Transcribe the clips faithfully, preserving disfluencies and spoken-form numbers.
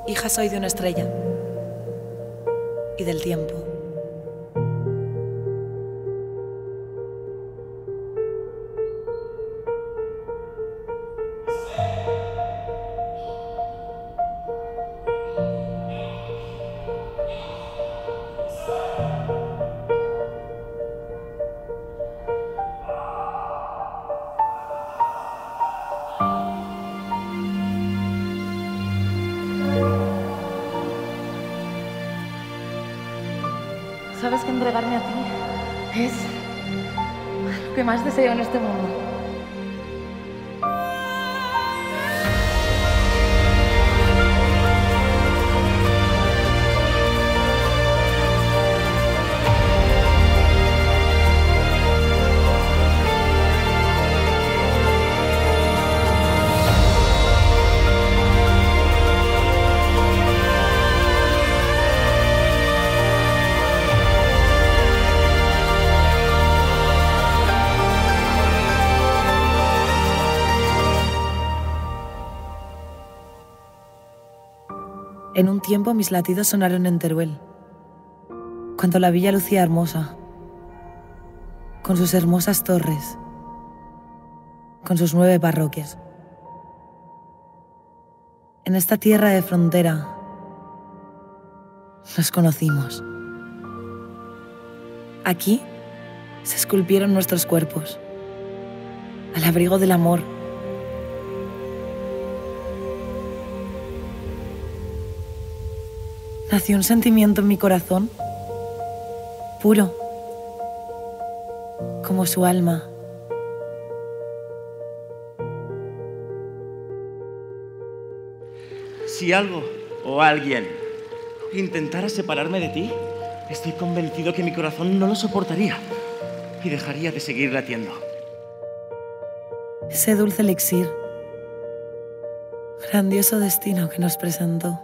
Hija soy de una estrella y del tiempo. Sabes que entregarme a ti es lo que más deseo en este mundo. En un tiempo mis latidos sonaron en Teruel, cuando la villa lucía hermosa, con sus hermosas torres, con sus nueve parroquias. En esta tierra de frontera nos conocimos. Aquí se esculpieron nuestros cuerpos, al abrigo del amor. Nació un sentimiento en mi corazón, puro, como su alma. Si algo o alguien intentara separarme de ti, estoy convencido que mi corazón no lo soportaría y dejaría de seguir latiendo. Ese dulce elixir, grandioso destino que nos presentó.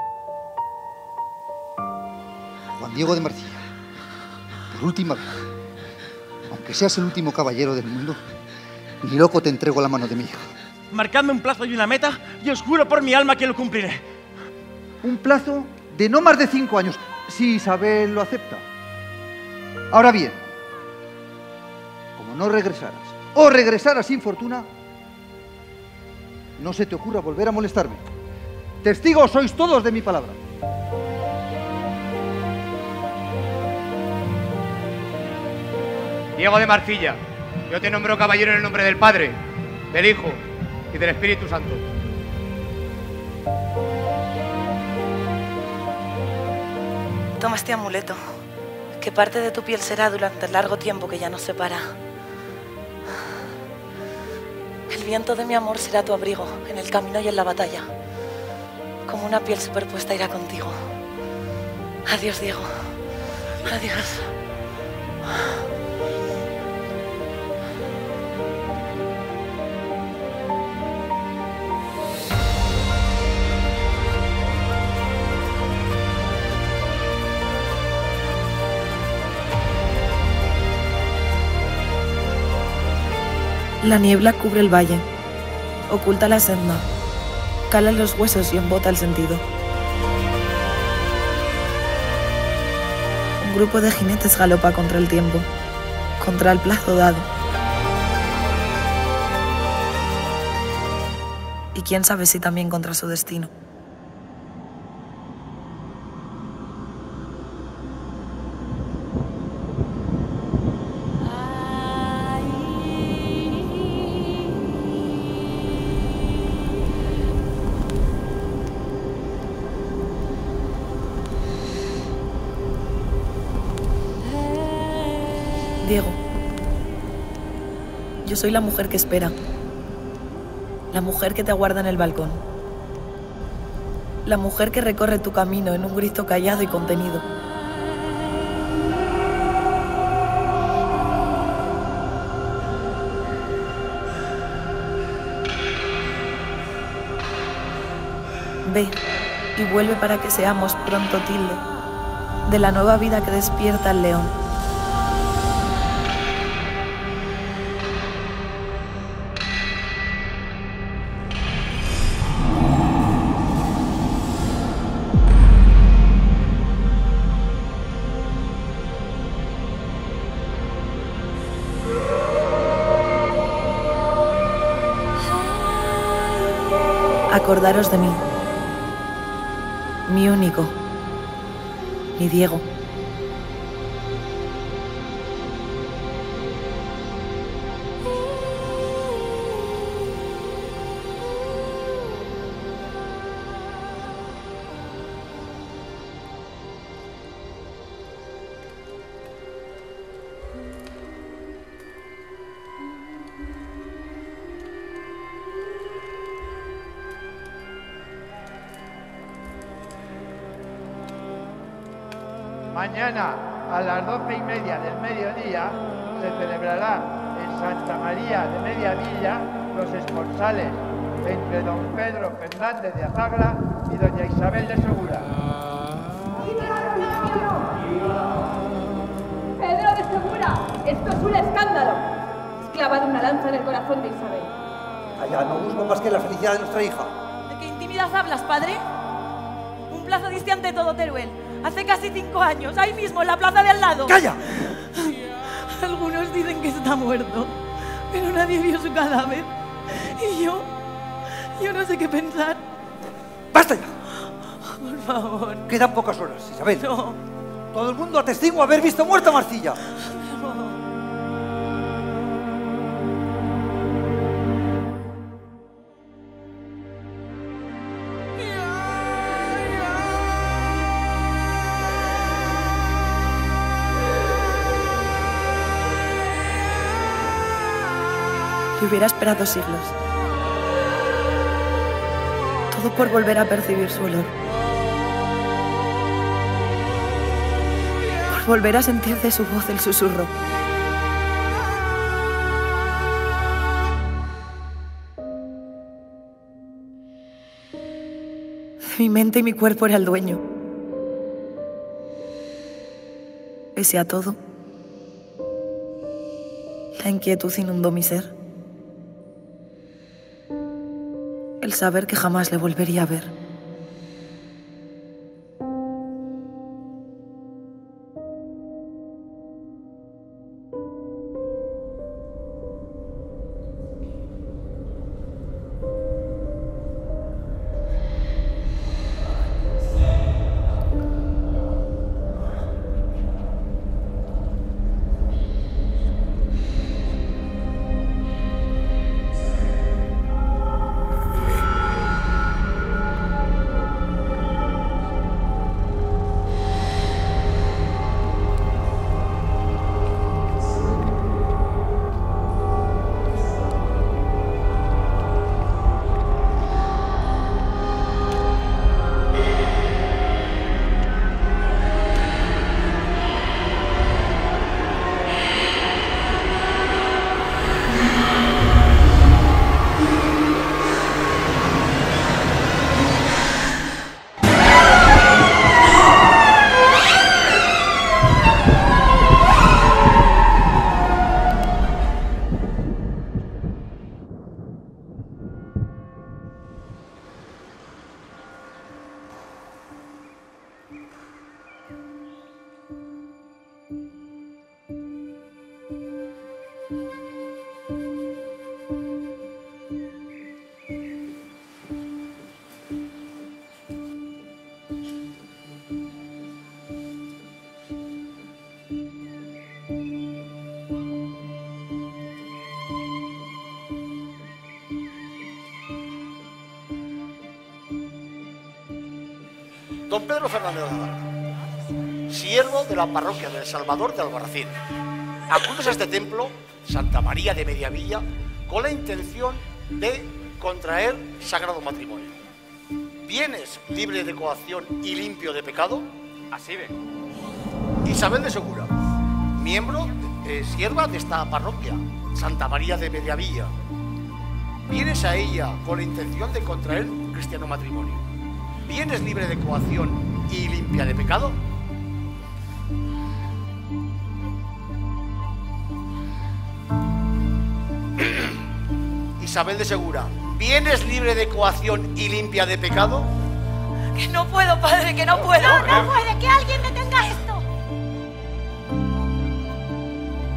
Juan Diego de Marcilla, por última vez, aunque seas el último caballero del mundo, ni loco te entrego la mano de mi hija. Marcadme un plazo y una meta y os juro por mi alma que lo cumpliré. Un plazo de no más de cinco años, si Isabel lo acepta. Ahora bien, como no regresaras o regresaras sin fortuna, no se te ocurra volver a molestarme. Testigos sois todos de mi palabra. Diego de Marcilla, yo te nombro caballero en el nombre del Padre, del Hijo y del Espíritu Santo. Toma este amuleto, que parte de tu piel será durante el largo tiempo que ya nos separa. El viento de mi amor será tu abrigo en el camino y en la batalla. Como una piel superpuesta irá contigo. Adiós, Diego. Adiós. La niebla cubre el valle, oculta la senda, cala los huesos y embota el sentido. Un grupo de jinetes galopa contra el tiempo, contra el plazo dado. Y quién sabe si también contra su destino. Diego, yo soy la mujer que espera, la mujer que te aguarda en el balcón, la mujer que recorre tu camino en un grito callado y contenido. Ve y vuelve para que seamos pronto tilde de la nueva vida que despierta el león. Acordaros de mí. Mi único. Mi Diego. Mañana a las doce y media del mediodía se celebrará en Santa María de Mediavilla los esponsales entre don Pedro Fernández de Azagra y doña Isabel de Segura. ¡Pedro de Segura! ¡Esto es un escándalo! Has clavado una lanza en el corazón de Isabel. Allá no busco más que la felicidad de nuestra hija. ¿De qué intimidad hablas, padre? Un plazo distante de todo Teruel. Hace casi cinco años, ahí mismo, en la plaza de al lado. ¡Calla! Algunos dicen que está muerto, pero nadie vio su cadáver. Y yo, yo no sé qué pensar. ¡Basta ya! Por favor. Quedan pocas horas, Isabel. No. Todo el mundo atestigua haber visto muerta a Marcilla. No. Y hubiera esperado siglos. Todo por volver a percibir su olor. Por volver a sentir de su voz el susurro. Mi mente y mi cuerpo era el dueño. Pese a todo, la inquietud inundó mi ser. El saber que jamás le volvería a ver. Don Pedro Fernández de Azagra, siervo de la parroquia del Salvador de Albarracín. Acudes a este templo, Santa María de Mediavilla, con la intención de contraer sagrado matrimonio. ¿Vienes libre de coacción y limpio de pecado? Así ve. Isabel de Segura, miembro, eh, sierva de esta parroquia, Santa María de Mediavilla. ¿Vienes a ella con la intención de contraer un cristiano matrimonio? ¿Vienes libre de coacción y limpia de pecado? Isabel de Segura, ¿vienes libre de coacción y limpia de pecado? Que no puedo, padre, que no puedo. No, no puede, que alguien detenga esto.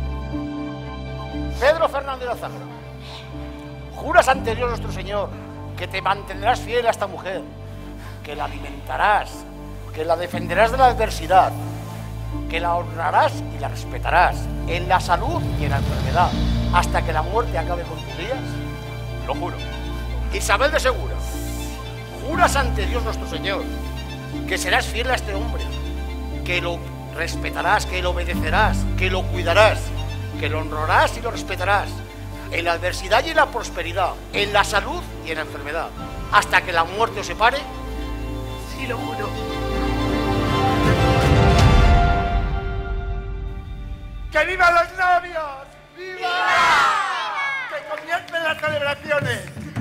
Pedro Fernández de Azagra, ¿juras ante Dios nuestro Señor que te mantendrás fiel a esta mujer, que la alimentarás, que la defenderás de la adversidad, que la honrarás y la respetarás en la salud y en la enfermedad, hasta que la muerte acabe con tus días? Lo juro. Isabel de Segura, juras ante Dios nuestro Señor que serás fiel a este hombre, que lo respetarás, que lo obedecerás, que lo cuidarás, que lo honrarás y lo respetarás en la adversidad y en la prosperidad, en la salud y en la enfermedad, hasta que la muerte os separe? Sí, lo juro. ¡Que vivan los novios! ¡Viva! ¡Que comiencen las celebraciones!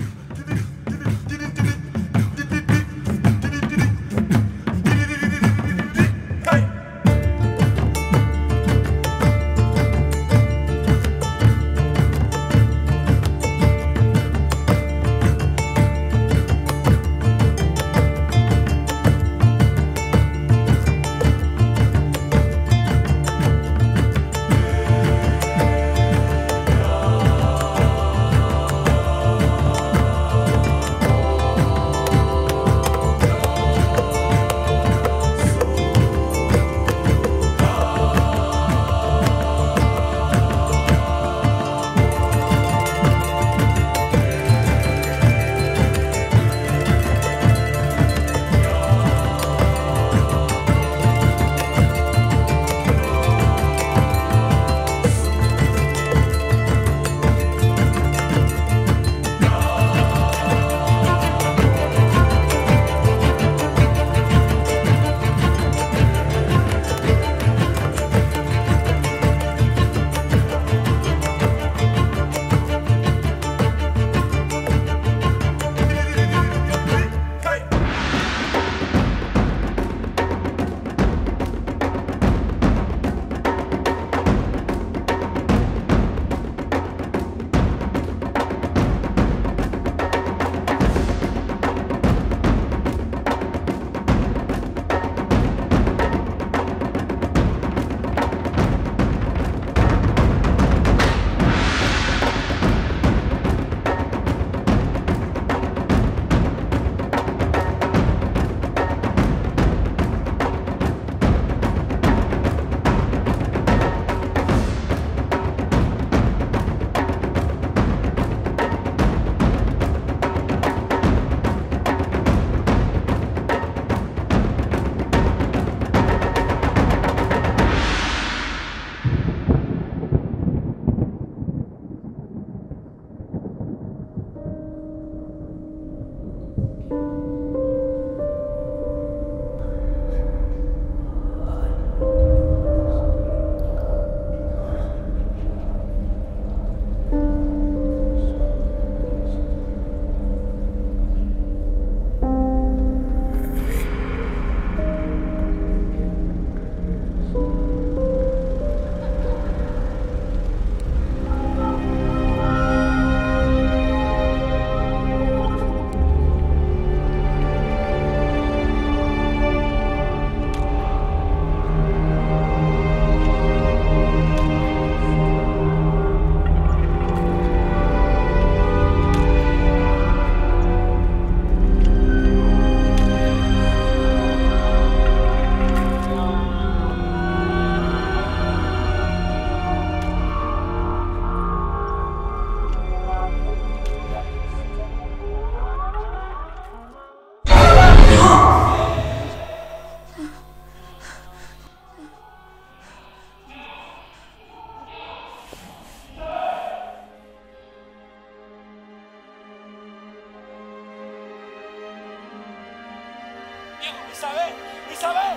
¡Isabel! ¡Isabel!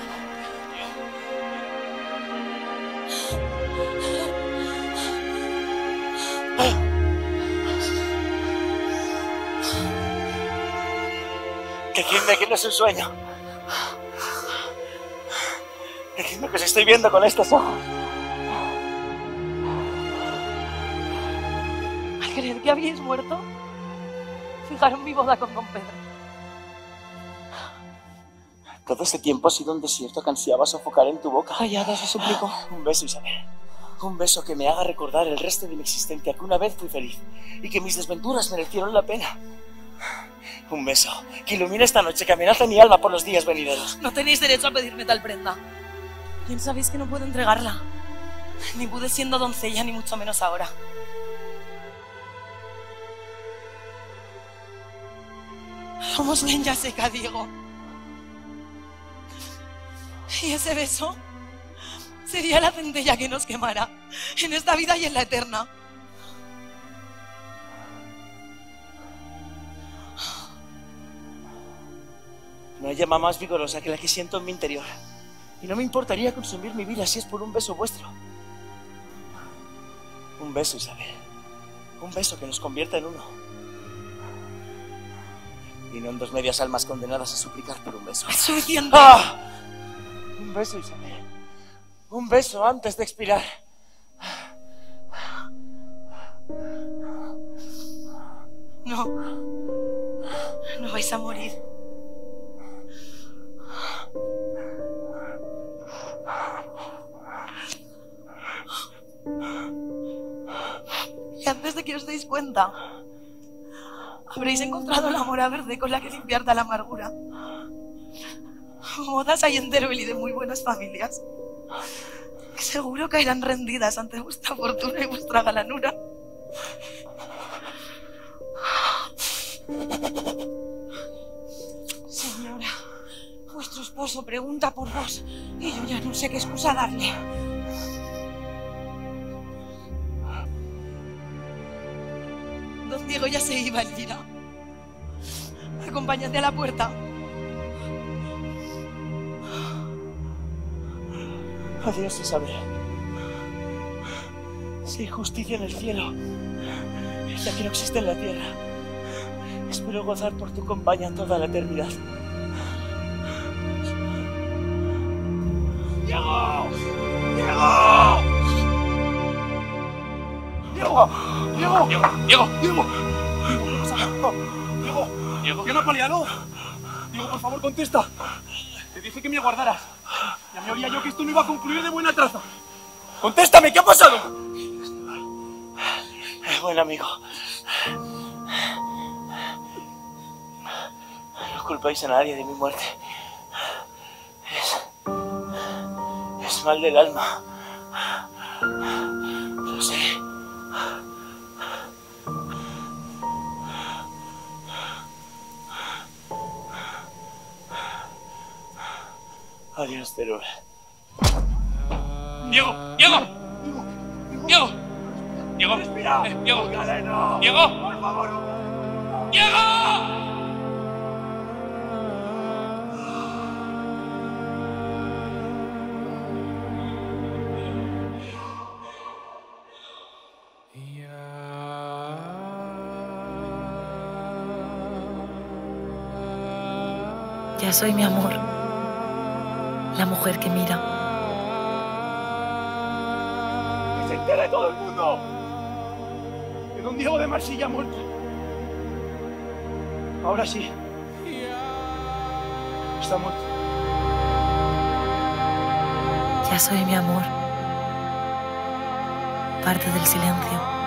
Decidme que no es un sueño. Decidme que os estoy viendo con estos ojos. Al creer que habíais muerto, fijaron mi boda con don Pedro. Todo este tiempo ha sido un desierto que ansiaba sofocar en tu boca. Callad, os suplico. Un beso, Isabel. Un beso que me haga recordar el resto de mi existencia, que una vez fui feliz y que mis desventuras merecieron la pena. Un beso que ilumine esta noche, que amenaza mi alma por los días venideros. No tenéis derecho a pedirme tal prenda. Bien sabéis que no puedo entregarla. Ni pude siendo doncella, ni mucho menos ahora. Somos leña seca, Diego. Y ese beso sería la centella que nos quemara en esta vida y en la eterna. No hay llama más vigorosa que la que siento en mi interior. Y no me importaría consumir mi vida si es por un beso vuestro. Un beso, Isabel. Un beso que nos convierta en uno. Y no en dos medias almas condenadas a suplicar por un beso. Es suficiente. ¡Ah! Un beso, Isabel. Un beso antes de expirar. No. No vais a morir. Y antes de que os deis cuenta, habréis encontrado la mora verde con la que limpiar de la amargura. Modas hay en Teruel y de muy buenas familias, que seguro caerán rendidas ante vuestra fortuna y vuestra galanura. Señora, vuestro esposo pregunta por vos y yo ya no sé qué excusa darle. Don Diego ya se iba, Elvira. Acompáñate a la puerta. Adiós, Isabel. Si hay justicia en el cielo, ya que no existe en la tierra, espero gozar por tu compañía toda la eternidad. ¡Diego! ¡Diego! ¡Diego! ¡Diego! ¡Diego! ¡Diego! ¡Diego! ¡Diego! ¡Diego! ¿Qué me ha paliado? Diego, por favor, contesta. Te dije que me aguardaras. Ya me oía yo que esto no iba a concluir de buena traza. ¡Contéstame! ¿Qué ha pasado? Buen amigo. No culpáis a nadie de mi muerte. Es... es mal del alma. Lo sé. Adiós, Teruel. ¡Diego! ¡Diego! ¡Diego! ¡Diego! ¡Respira! Eh, ¡Diego! ¡Diego! ¡Diego! ¡Por favor! ¡Diego! Ya soy mi amor, la mujer que mira. ¡Que se entere todo el mundo! ¡Que don Diego de Marsilla ha muerto! Ahora sí. Está muerto. Ya soy mi amor, parte del silencio.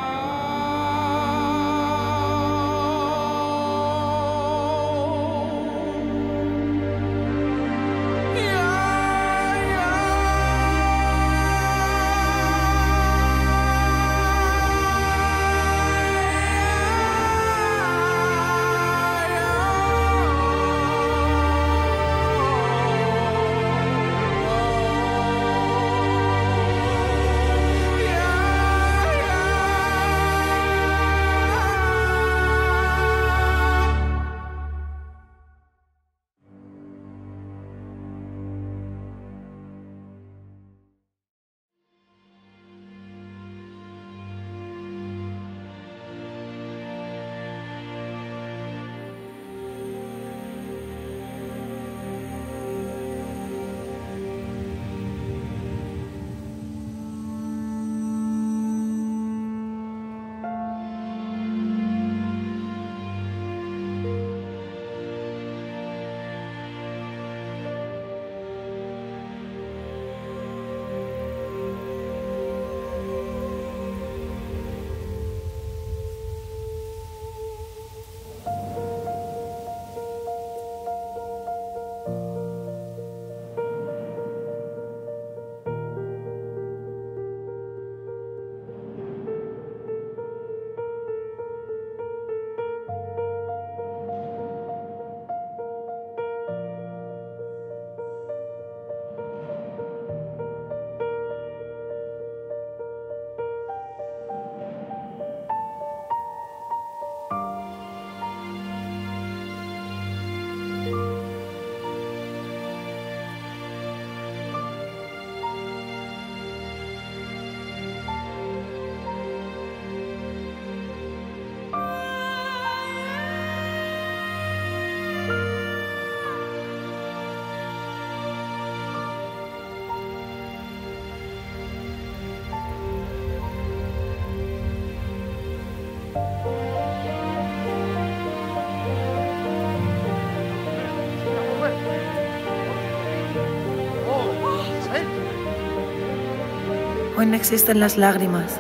Hoy no existen las lágrimas,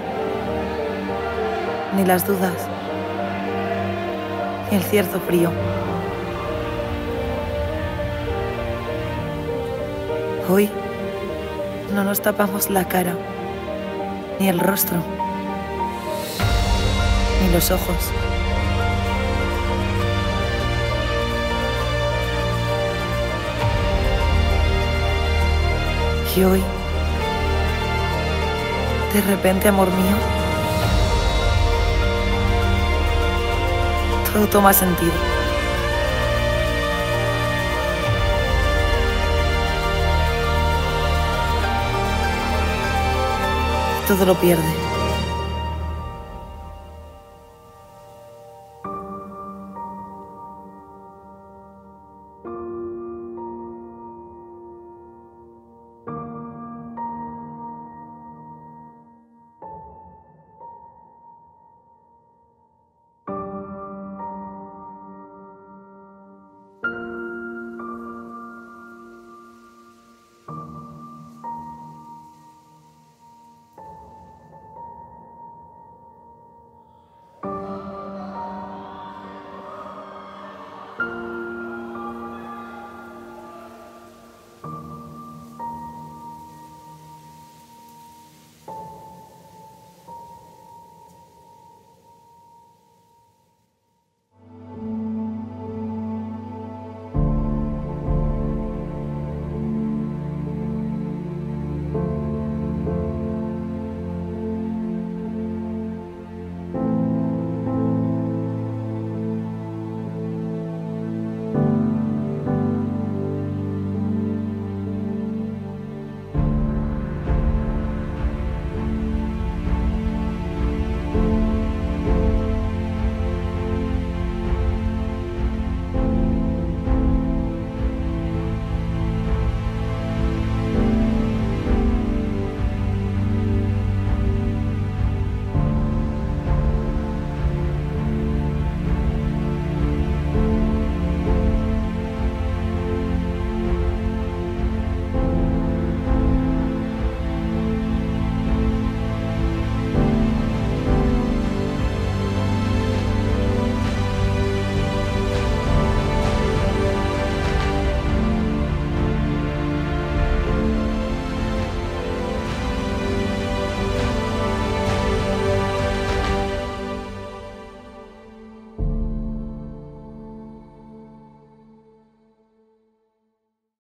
ni las dudas, ni el cierto frío. Hoy no nos tapamos la cara, ni el rostro, ni los ojos. Y hoy, de repente, amor mío, todo toma sentido. Todo lo pierde.